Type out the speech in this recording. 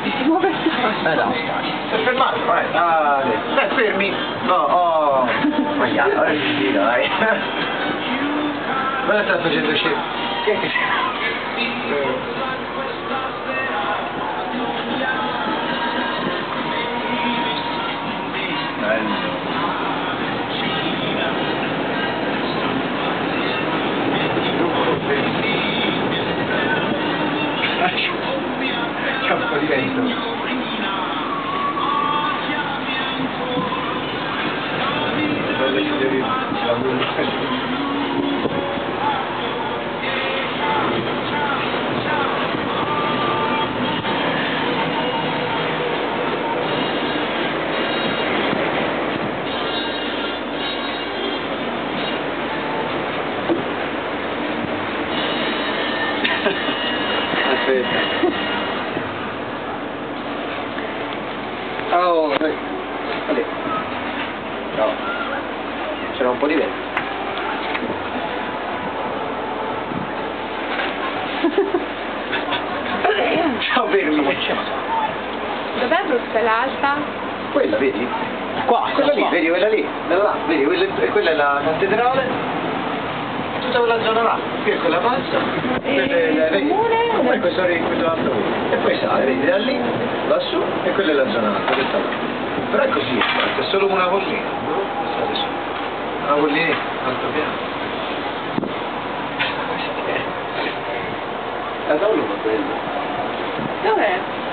Si muove Dai, Si è fermato, vai. Dai, fermi. No, oh. Sbagliato, sì, dai. Guarda sta facendo scemo. Che è che bello. C'è un po' di vento. Aspetta. Oh, dai. No. C'era un po' di vento. Ciao fermi. Dov'è Bruxelles Alta? Quella, vedi? Qua, Quella lì, qua. vedi, quella lì. Là, vedi, quella è la cattedrale. Tutta quella zona là. Qui è quella pazza. Il comune? Come questo alto. E poi sale, vedi, da lì, lassù, e quella è la zona alta, questa là. Però è così, è solo una collina. State su. Una collina, alto piano. La Dollo quello. Dov'è?